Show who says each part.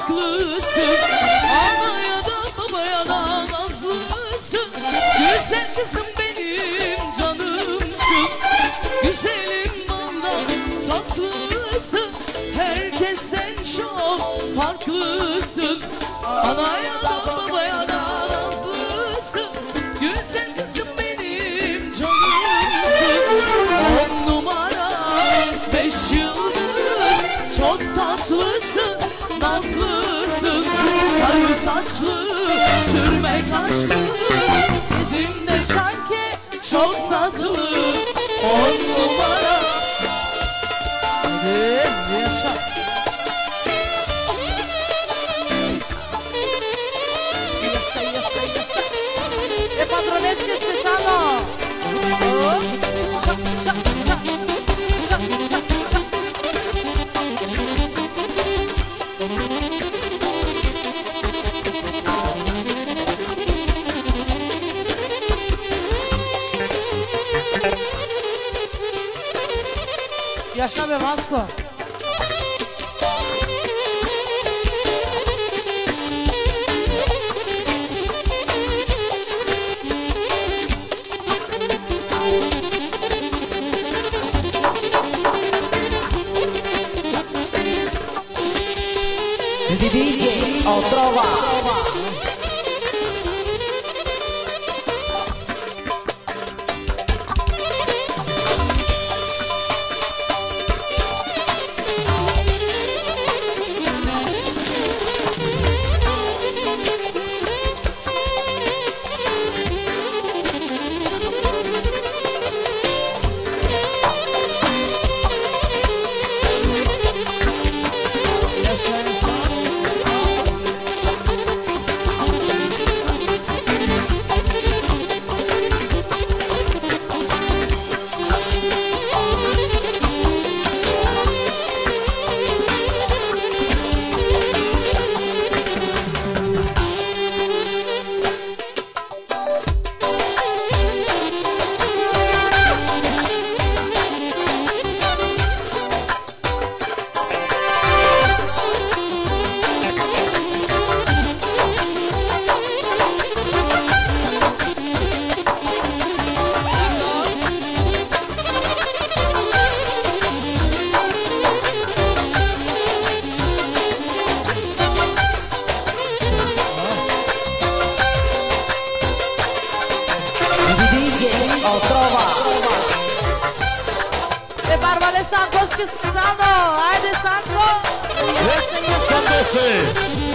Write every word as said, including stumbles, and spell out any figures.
Speaker 1: haklısın. Anaya da babaya da nazlısın. Güzel kızım benim canımsın. Güzelim valla tatlısın. Herkesten çok farklısın. Anaya da babaya da nazlısın. Güzel kızım benim canımsın. On numara beş yıldız, çok tatlısın, nazlısın. Sarı saçlı, sürme kaşlı, bizim de şarkı çok tatlı. On numara. Hadi yaşa.
Speaker 2: E patronesche specialno. Oh. Cha, cha, cha. Cha, cha, cha. Yaşa be Vasco.
Speaker 3: D J Otrova.
Speaker 2: E Barbale Santos che stanno, Aide Santo.
Speaker 4: Santos.